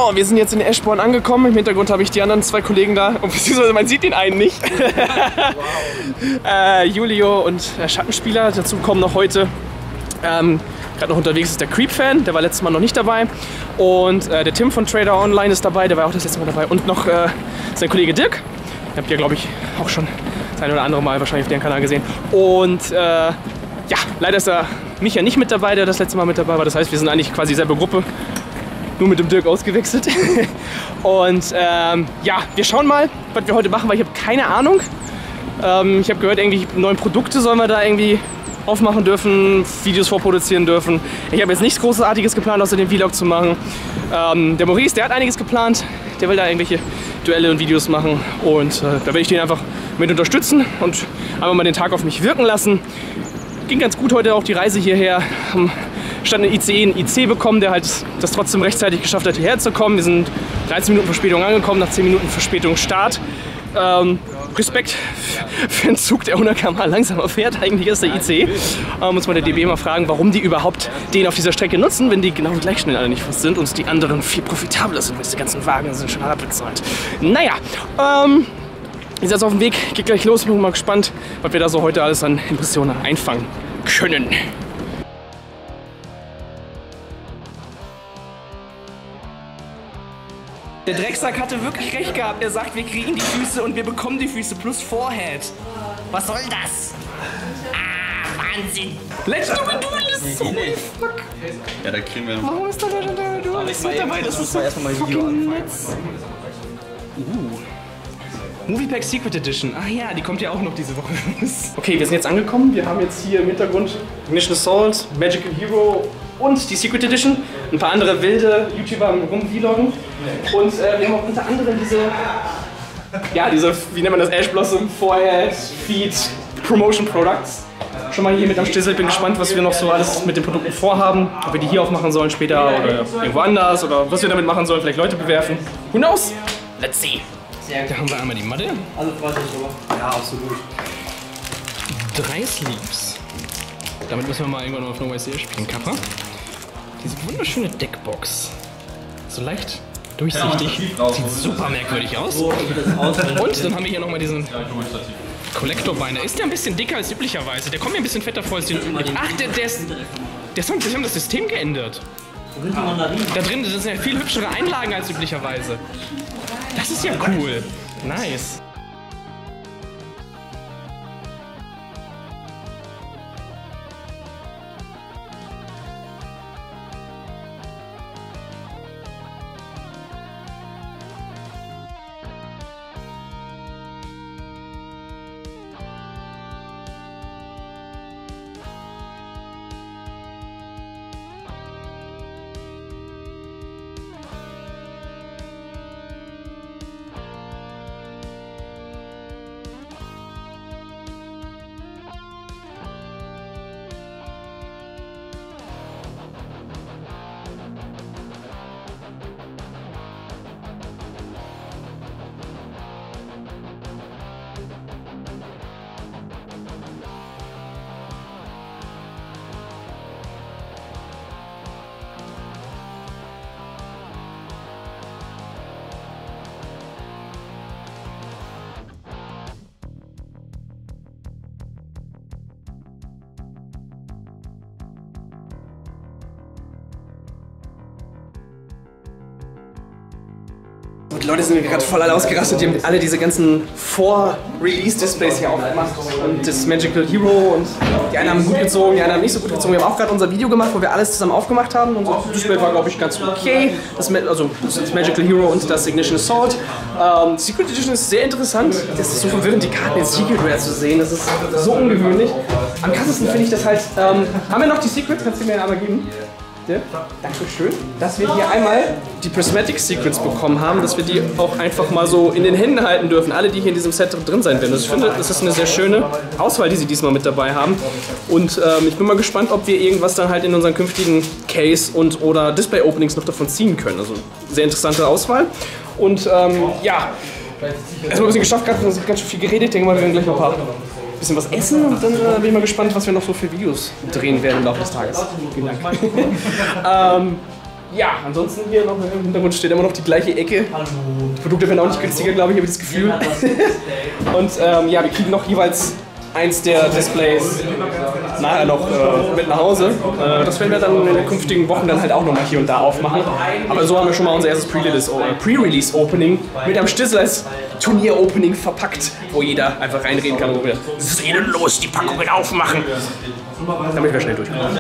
So, wir sind jetzt in Eschborn angekommen. Im Hintergrund habe ich die anderen zwei Kollegen da. Und beziehungsweise man sieht den einen nicht. Julio und Schattenspieler. Dazu kommen noch heute. Gerade noch unterwegs ist der Creep-Fan. Der war letztes Mal noch nicht dabei. Und der Tim von Trader Online ist dabei. Der war auch das letzte Mal dabei. Und noch sein Kollege Dirk. Ihr habt ja, glaube ich, auch schon das ein oder andere Mal wahrscheinlich auf deren Kanal gesehen. Und ja, leider ist der Micha nicht mit dabei, der das letzte Mal mit dabei war. Das heißt, wir sind eigentlich quasi dieselbe Gruppe. Nur mit dem Dirk ausgewechselt. Und ja, wir schauen mal, was wir heute machen, weil ich habe keine Ahnung. Ich habe gehört, irgendwie neue Produkte sollen wir da irgendwie aufmachen dürfen, Videos vorproduzieren dürfen. Ich habe jetzt nichts Großartiges geplant, außer den Vlog zu machen. Der Maurice, der hat einiges geplant. Der will da irgendwelche Duelle und Videos machen. Und da werde ich den einfach mit unterstützen und einfach mal den Tag auf mich wirken lassen. Ging ganz gut heute auch die Reise hierher. Stand ein ICE, einen IC bekommen, der halt das trotzdem rechtzeitig geschafft hat, hierher zu kommen. Wir sind 13 Minuten Verspätung angekommen, nach 10 Minuten Verspätung Start. Respekt für einen Zug, der 100 km/h langsamer fährt. Eigentlich ist der IC. Muss man der DB mal fragen, warum die überhaupt den auf dieser Strecke nutzen, wenn die genau gleich schnell alle nicht sind und die anderen viel profitabler sind, weil die ganzen Wagen sind schon alle bezahlt. Naja, ist jetzt auf dem Weg, geht gleich los. Bin mal gespannt, was wir da so heute alles an Impressionen einfangen können. Der Drecksack hatte wirklich recht gehabt. Er sagt, wir kriegen die Füße und wir bekommen die Füße plus Forehead. Was soll das? Ah, Wahnsinn. Let's do it, so fuck. Ja, da kriegen wir. Warum ist da alles mit dabei? Das ist so fucking nuts. Moviepack Secret Edition. Ach ja, die kommt ja auch noch diese Woche. Okay, wir sind jetzt angekommen. Wir haben jetzt hier im Hintergrund Ignition Assault, Magical Hero und die Secret Edition. Ein paar andere wilde YouTuber rum-vloggen. Und wir haben auch unter anderem diese, wie nennt man das, Ash Blossom Forehead Feed Promotion Products. Schon mal hier mit am Stissel. Bin gespannt, was wir noch so alles mit den Produkten vorhaben. Ob wir die hier aufmachen sollen später oder irgendwo anders oder was wir damit machen sollen. Vielleicht Leute bewerfen. Who knows? Let's see. Da haben wir einmal die Matte. Also freut sich aber. Ja, absolut. 3 Sleeves. Damit müssen wir mal irgendwann auf No Way Series spielen. Kappa. Diese wunderschöne Deckbox. So leicht durchsichtig. Sieht super merkwürdig aus. Und dann haben wir hier nochmal diesen Kollektorbein. Ist der ein bisschen dicker als üblicherweise? Der kommt mir ein bisschen fetter vor als den üblichen. Ach, die haben das System geändert. Da drin sind ja viel hübschere Einlagen als üblicherweise. Das ist ja cool. Nice. Die Leute sind gerade voll alle ausgerastet, die haben alle diese ganzen Vor-Release-Displays hier aufgemacht und das Magical Hero und die einen haben gut gezogen, die anderen haben nicht so gut gezogen. Wir haben auch gerade unser Video gemacht, wo wir alles zusammen aufgemacht haben. Unser Display war, glaube ich, ganz okay. Das Magical Hero und das Ignition Assault. Secret Edition ist sehr interessant. Das ist so verwirrend, die Karten in Secret Rare zu sehen. Das ist so ungewöhnlich. Am krassesten finde ich das halt. Haben wir noch die Secret? Kannst du mir einmal geben? Ja, Dankeschön. Dass wir hier einmal die Prismatic Secrets bekommen haben, dass wir die auch einfach mal so in den Händen halten dürfen. Alle, die hier in diesem Set drin sein werden. Also ich finde, das ist eine sehr schöne Auswahl, die sie diesmal mit dabei haben. Und ich bin mal gespannt, ob wir irgendwas dann halt in unseren künftigen Case und oder Display Openings noch davon ziehen können. Also sehr interessante Auswahl. Und ja, erstmal ein bisschen geschafft, gerade ganz schön viel geredet. Ich denke mal, wir werden gleich noch ein bisschen was essen und dann bin ich mal gespannt, was wir noch so für Videos drehen werden im Laufe des Tages. Vielen Dank. Ja, ansonsten hier noch im Hintergrund steht immer noch die gleiche Ecke. Hallo. Die Produkte werden auch nicht günstiger, glaube ich, habe ich das Gefühl. Und ja, wir kriegen noch jeweils eins der Displays nachher noch mit nach Hause. Das werden wir dann in den künftigen Wochen dann halt auch nochmal hier und da aufmachen. Aber so haben wir schon mal unser erstes Pre-Release-Opening mit einem Stissel als Turnier-Opening verpackt, wo jeder einfach reinreden kann, wo wir seelenlos die Packungen aufmachen, damit wir schnell durchkommen.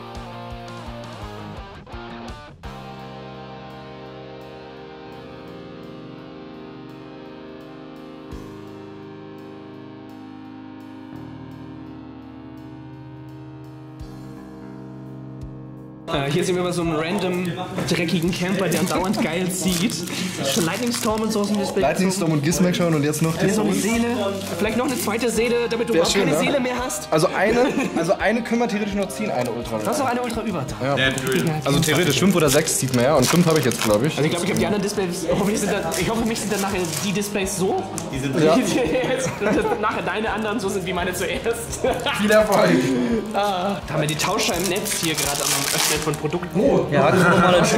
Hier sehen wir mal so einen random, dreckigen Camper, der andauernd geil zieht. Schon Lightning Storm und so aus dem Display. Lightning Storm und Gizmek schon und jetzt noch die eine Seele. Vielleicht noch eine zweite Seele, damit du überhaupt keine Seele mehr hast. Also eine können wir theoretisch noch ziehen, eine Ultra. Du hast noch eine Ultra über. Ja. Also theoretisch 5 oder 6 zieht man ja und 5 habe ich jetzt, glaube ich. Also ich glaube, ich habe die anderen Displays, ich hoffe, für mich sind dann nachher die Displays so, nachher deine anderen so sind wie meine zuerst. Viel Erfolg. Da haben wir die Tauscher im Netz hier gerade am Öffnen von Produkten. Ja, das ist nochmal ein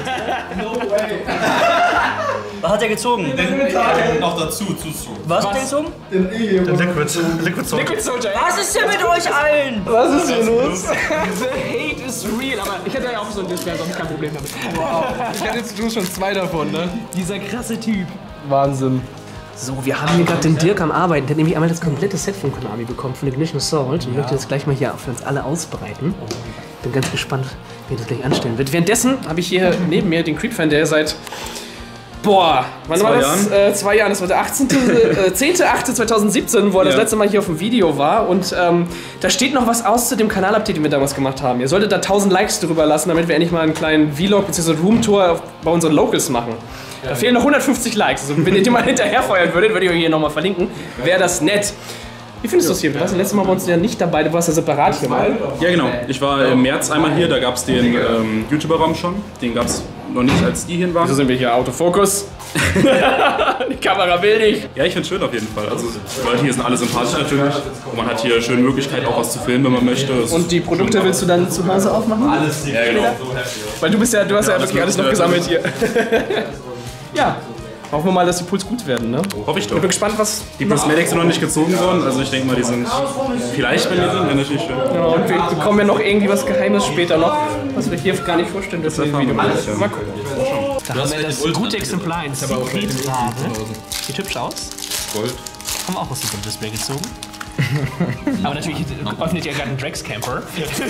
Was hat er gezogen? Noch dazu, zu. Was hat er gezogen? Den Liquid Soldier. Liquid Soldier. Was ist denn mit euch allen? Was ist hier los? The hate is real, aber ich hatte ja auch so ein Display, sonst kein Problem damit. Wow. Ich hatte jetzt schon 2 davon, ne? Dieser krasse Typ. Wahnsinn. So, wir haben hier gerade den Dirk am Arbeiten. Der hat nämlich einmal das komplette Set von Konami bekommen, von Ignition Assault. Ich möchte das gleich mal hier für uns alle ausbreiten. Bin ganz gespannt, wie er das gleich anstellen wird. Währenddessen habe ich hier neben mir den Creed-Fan, der seit, wann war das? 2 Jahren. Das war der 10.8.2017, wo er das letzte Mal hier auf dem Video war. Und da steht noch was aus zu dem Kanal-Update, den wir damals gemacht haben. Ihr solltet da 1000 Likes drüber lassen, damit wir endlich mal einen kleinen Vlog bzw. Roomtour bei unseren Locals machen. Da fehlen noch 150 Likes. Also wenn ihr die mal hinterherfeuern würdet, würde ich euch hier nochmal verlinken. Wäre das nett. Wie findest du es hier? Du warst das letzte Mal bei uns ja nicht dabei, du warst ja separat hier mal. Ja, genau. Ich war im März einmal hier, da gab es den YouTuber-Raum schon. Den gab es noch nicht, als die hier waren. Wieso sind wir hier? Autofokus? Die Kamera will nicht. Ja, ich finde es schön auf jeden Fall. Also die Leute hier sind alle sympathisch natürlich. Und man hat hier schöne Möglichkeit auch was zu filmen, wenn man möchte. Und die Produkte willst du dann zu Hause aufmachen? Alles, ja genau. Weil du hast ja wirklich alles noch gesammelt hier. Ja. Hoffen wir mal, dass die Pools gut werden, ne? Hoffe ich doch. Ich bin gespannt, was... Die Prismatics sind noch nicht gezogen worden, also ich denke mal, die sind vielleicht, wenn die sind, natürlich schön. Genau, und wir bekommen ja noch irgendwie was Geheimes später noch, was wir hier gar nicht vorstellen dürfen im Video. Mal gucken. Da haben wir das gute Exemplar in Secret-Farbe. Sieht hübsch aus. Gold. Haben wir auch aus dem Display gezogen. Aber natürlich öffnet ja gerade ein Drex Camper.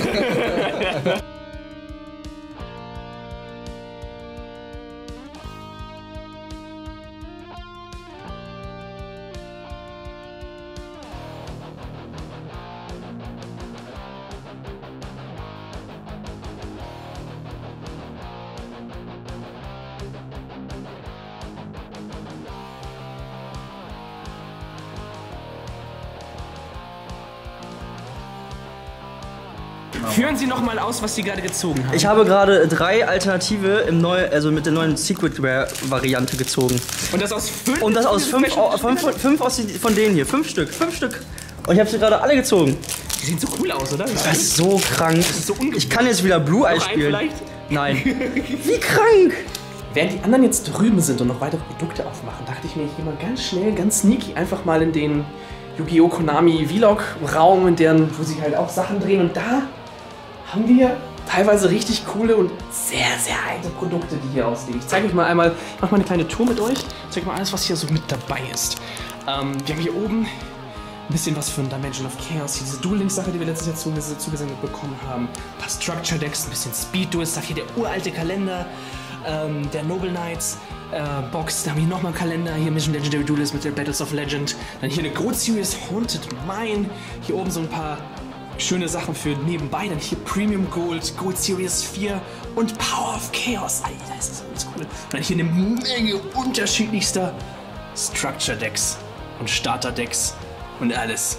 Führen Sie noch mal aus, was Sie gerade gezogen haben. Ich habe gerade 3 Alternative mit der neuen Secret-Variante gezogen. Und das aus 5? Und das aus 5 von denen hier. 5 Stück. 5 Stück. Und ich habe sie gerade alle gezogen. Die sehen so cool aus, oder? Das ist so krank. Das ist so ich kann jetzt wieder Blue Eye spielen. Vielleicht? Nein. Wie krank! Während die anderen jetzt drüben sind und noch weitere Produkte aufmachen, dachte ich mir, ich gehe mal ganz schnell, ganz sneaky einfach mal in den Yu-Gi-Oh! Konami Vlog-Raum, wo sie halt auch Sachen drehen. Und da haben wir teilweise richtig coole und sehr, sehr alte Produkte, die hier ausliegen. Ich zeige euch mal einmal, ich mache mal eine kleine Tour mit euch. Ich zeige mal alles, was hier so mit dabei ist. Wir haben hier oben ein bisschen was von Dimension of Chaos, hier diese Duel Links Sache, die wir letztes Jahr zugesendet bekommen haben. Ein paar Structure Decks, ein bisschen Speed Duels, hier der uralte Kalender, der Noble Knights. Box, da haben wir nochmal einen Kalender, hier Mission Legendary Duelist mit der Battles of Legend. Dann hier eine Gold Series Haunted Mine. Hier oben so ein paar schöne Sachen für nebenbei. Dann hier Premium Gold, Gold Series 4 und Power of Chaos. Alter, ist das alles cool. Dann hier eine Menge unterschiedlichster Structure Decks und Starter Decks und alles.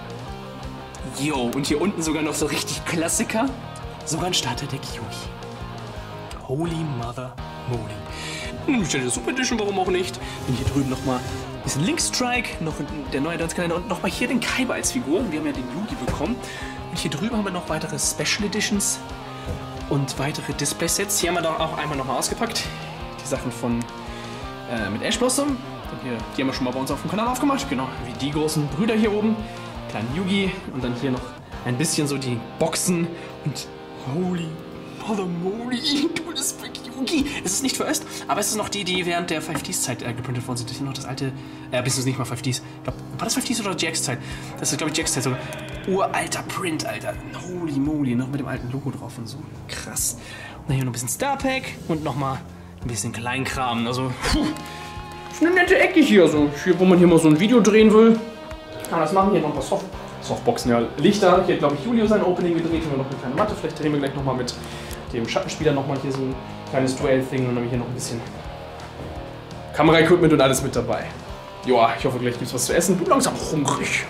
Yo, und hier unten sogar noch so richtig Klassiker. Sogar ein Starter Deck Yugi. Holy Mother Moly. Stelle Super Edition, warum auch nicht. Und hier drüben nochmal ein bisschen Link Strike, noch der neue Adventskalender und nochmal hier den Kaiba als Figur. Wir haben ja den Yugi bekommen. Und hier drüben haben wir noch weitere Special Editions. und weitere Displaysets. Hier haben wir dann auch einmal nochmal ausgepackt. Die Sachen von mit Ash Blossom. Hier, die haben wir schon mal bei uns auf dem Kanal aufgemacht. Genau, wie die großen Brüder hier oben. Kleinen Yugi und dann hier noch ein bisschen so die Boxen und holy mother moly, das Big Yugi. Es ist nicht first, aber es ist noch die während der 5Ds-Zeit geprintet worden sind. Das ist noch das alte, beziehungsweise nicht mal 5Ds. Ich glaub, war das 5Ds oder GX-Zeit? Das ist, glaube ich, GX-Zeit sogar. Uralter Print, Alter. Holy moly, noch mit dem alten Logo drauf und so. Krass. Und dann hier noch ein bisschen Starpack und nochmal ein bisschen Kleinkram. Also, ist eine nette Ecke hier, so. Hier, wo man hier mal so ein Video drehen will. Kann man das machen. Hier noch ein paar Softboxen, ja. Lichter. Hier hat, glaube ich, Julio sein Opening gedreht. Hier haben wir noch eine kleine Matte. Vielleicht drehen wir gleich nochmal mit dem Schattenspieler nochmal hier so ein kleines Duell-Thing. Und dann haben wir hier noch ein bisschen Kamera-Equipment und alles mit dabei. Joa, ich hoffe, gleich gibt es was zu essen. Bin langsam hungrig.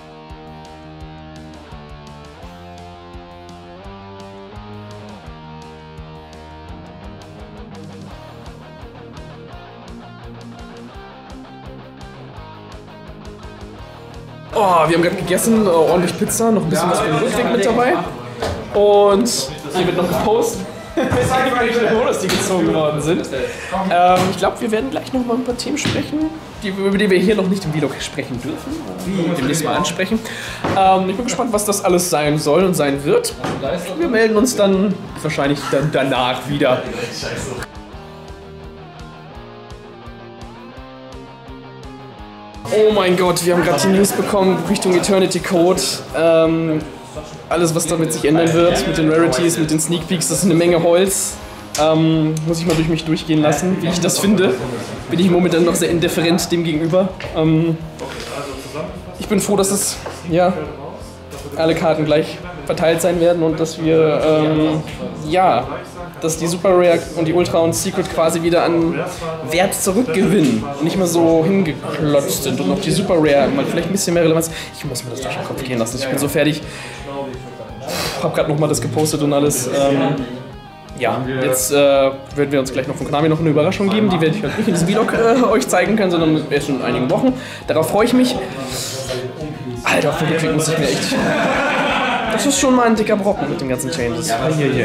Oh, wir haben gerade gegessen, ordentlich Pizza, noch ein bisschen was für den Rückweg mit dabei. Und hier wird noch gepostet. Ich sage mal nicht, dass die gezogen worden sind. Ich glaube, wir werden gleich noch mal ein paar Themen sprechen, über die wir hier noch nicht im Vlog sprechen dürfen. Demnächst mal ansprechen. Ich bin gespannt, was das alles sein soll und sein wird. Wir melden uns dann wahrscheinlich dann danach wieder. Oh mein Gott, wir haben gerade die News bekommen Richtung Eternity Code. Alles, was damit sich ändern wird, mit den Rarities, mit den Sneak Peeks, das ist eine Menge Holz. Muss ich mal durch mich durchgehen lassen, wie ich das finde. Bin ich momentan noch sehr indifferent dem gegenüber. Ich bin froh, dass es, ja, alle Karten gleich verteilt sein werden und dass wir, ja, dass die Super Rare und die Ultra und Secret quasi wieder an Wert zurückgewinnen und nicht mehr so hingeklotzt sind und auch die Super Rare mal vielleicht ein bisschen mehr Relevanz. Ich muss mir das durch den Kopf gehen lassen, ich bin so fertig. Ich habe gerade nochmal das gepostet und alles. Ja, jetzt werden wir uns gleich noch von Konami noch eine Überraschung geben, die werde ich halt nicht in diesem Vlog euch zeigen können, sondern erst in einigen Wochen. Darauf freue ich mich. Alter, auf den Rückweg muss ich mir echt... Das ist schon mal ein dicker Brocken mit den ganzen Changes. Hier.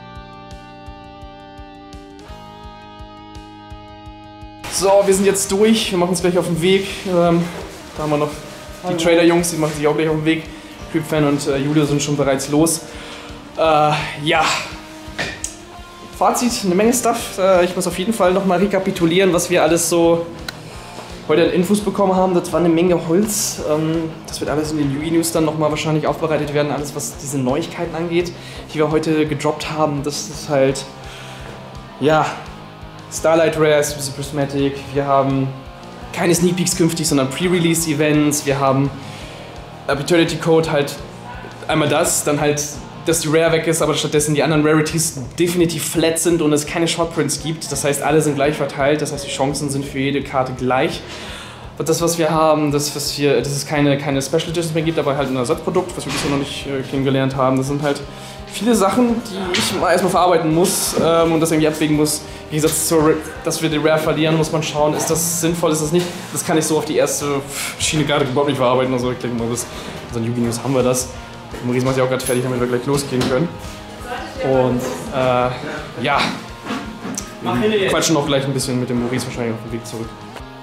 So, wir sind jetzt durch. Wir machen uns gleich auf den Weg. Da haben wir noch die Trader-Jungs, die machen sich auch gleich auf den Weg. Creep-Fan und Julio sind schon bereits los. Ja. Fazit, eine Menge Stuff. Ich muss auf jeden Fall nochmal rekapitulieren, was wir alles so heute an Infos bekommen haben. Das war eine Menge Holz. Das wird alles in den Yugi-News dann nochmal wahrscheinlich aufbereitet werden. Alles, was diese Neuigkeiten angeht, die wir heute gedroppt haben. Das ist halt, ja, Starlight Rare, Super Prismatic. Wir haben keine Sneak Peeks künftig, sondern Pre-Release-Events. Wir haben Eternity Code halt einmal das, dann halt, dass die Rare weg ist, aber stattdessen die anderen Rarities definitiv flat sind und es keine Shortprints gibt. Das heißt, alle sind gleich verteilt, das heißt, die Chancen sind für jede Karte gleich. Und das, was wir haben, dass es keine Special Editions mehr gibt, aber halt ein Ersatzprodukt, was wir bisher noch nicht kennengelernt haben, das sind halt viele Sachen, die ich mal erstmal verarbeiten muss und das irgendwie abwägen muss. Wie gesagt, dass wir die Rare verlieren, muss man schauen, ist das sinnvoll, ist das nicht. Das kann ich so auf die erste Schiene gerade überhaupt nicht verarbeiten. Also ich denke mal, bis unseren Yugi-News haben wir das. Maurice macht ja auch gerade fertig, damit wir gleich losgehen können. Und ja, wir quatschen auch gleich ein bisschen mit dem Maurice wahrscheinlich auf dem Weg zurück.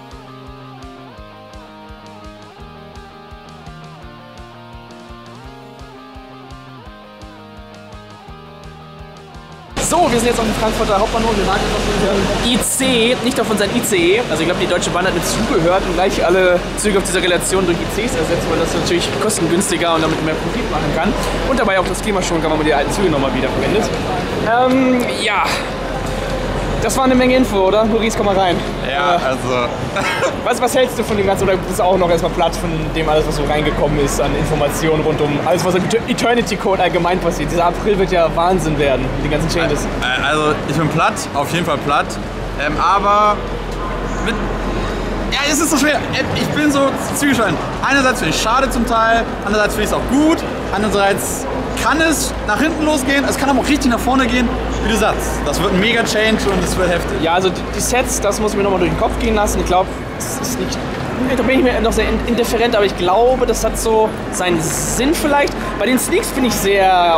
So, wir sind jetzt auf dem Frankfurter Hauptbahnhof, wir warten auf unseren IC, nicht auf unseren ICE. Also ich glaube, die Deutsche Bahn hat mit zugehört und gleich alle Züge auf dieser Relation durch ICs ersetzt, weil das natürlich kostengünstiger und damit mehr Profit machen kann. Und dabei auch das Klima schonen kann, wenn man die alten Züge nochmal wieder verwendet. Ja, das war eine Menge Info, oder? Maurice, komm mal rein. Ja, also... Was hältst du von dem Ganzen? Oder bist du auch noch erstmal platt von dem alles, was so reingekommen ist an Informationen rund um alles, was im Eternity Code allgemein passiert? Dieser April wird ja Wahnsinn werden, mit den ganzen Changes. Also, ich bin platt, auf jeden Fall platt. Aber mit... Ja, es ist so schwer. Ich bin so zwiegespalten. Einerseits finde ich es schade zum Teil, andererseits finde ich es auch gut. Andererseits kann es nach hinten losgehen, es kann aber auch richtig nach vorne gehen, wie du sagst. Das wird ein Mega-Change und es wird heftig. Ja, also die Sets, das muss ich mir nochmal durch den Kopf gehen lassen. Ich glaube, es ist nicht... Da bin ich mir noch sehr indifferent, aber ich glaube, das hat so seinen Sinn vielleicht. Bei den Sneaks finde ich sehr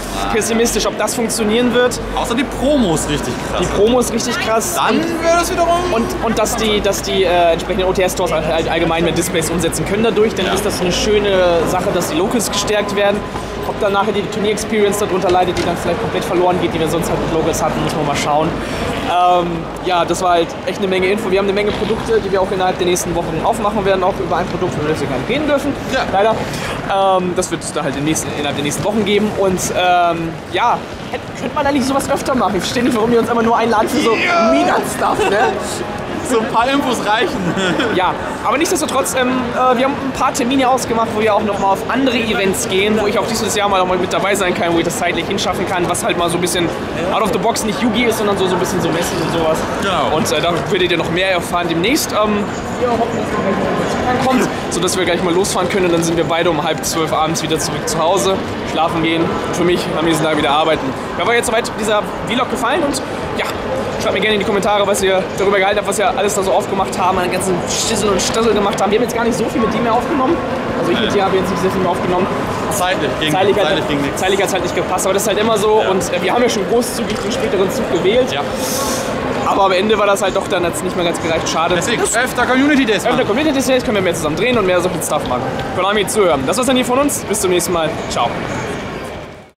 pessimistisch, ob das funktionieren wird. Außer die Promo ist richtig krass. Die Promo ist richtig krass. Dann wird es wiederum... Und dass die entsprechenden OTS-Stores allgemein mehr Displays umsetzen können dadurch, dann ist das eine schöne Sache, dass die Locals gestärkt werden. Ob dann nachher die Turnier-Experience darunter leidet, die dann vielleicht komplett verloren geht, die wir sonst halt mit Locals hatten, muss man mal schauen. Ja, das war halt echt eine Menge Info. Wir haben eine Menge Produkte, die wir auch innerhalb der nächsten Wochen aufmachen werden, auch über ein Produkt, wo wir jetzt gar nicht reden dürfen. Ja. Leider. Das wird es dann halt innerhalb der nächsten Wochen geben. Und ja, könnte man eigentlich sowas öfter machen. Ich verstehe nicht, warum wir uns immer nur einladen für so Mega-Stuff, ne? So ein paar Infos reichen. Ja, aber nichtsdestotrotz, wir haben ein paar Termine ausgemacht, wo wir auch noch mal auf andere Events gehen, wo ich auch dieses Jahr mal mit dabei sein kann, wo ich das zeitlich hinschaffen kann, was halt mal so ein bisschen out of the box, nicht Yugi ist, sondern so ein bisschen so Messen und sowas. Genau. Und da werdet ihr noch mehr erfahren demnächst. Wir hoffen, dass der gleich mal kommt, sodass wir gleich mal losfahren können und dann sind wir beide um 11:30 abends wieder zurück zu Hause, schlafen gehen und für mich am nächsten Tag wieder arbeiten. Mir war jetzt soweit dieser Vlog gefallen und ja, schreibt mir gerne in die Kommentare, was ihr darüber gehalten habt, was wir alles da so aufgemacht haben, einen ganzen Stissel und Stassel gemacht haben. Wir haben jetzt gar nicht so viel mit dir mehr aufgenommen. Also ich mit dir habe jetzt nicht sehr viel mehr aufgenommen. Zeitlich ging nichts. Zeitlich hat es halt nicht gepasst, aber das ist halt immer so. Ja. Und wir haben ja schon großzügig den späteren Zug gewählt. Ja. Aber am Ende war das halt doch, dann hat es nicht mehr ganz gereicht. Schade. Deswegen, öfter Community Days machen. Öfter Community Days können wir mehr zusammen drehen und mehr solchen Stuff machen. Konami zuhören. Das war's dann hier von uns. Bis zum nächsten Mal. Ciao.